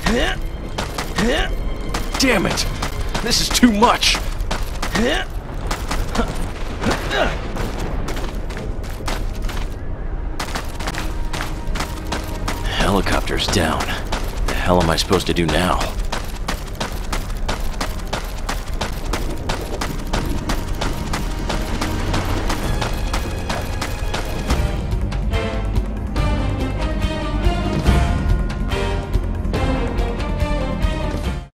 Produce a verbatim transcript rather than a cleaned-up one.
Damn it! This is too much! Helicopter's down. The hell am I supposed to do now?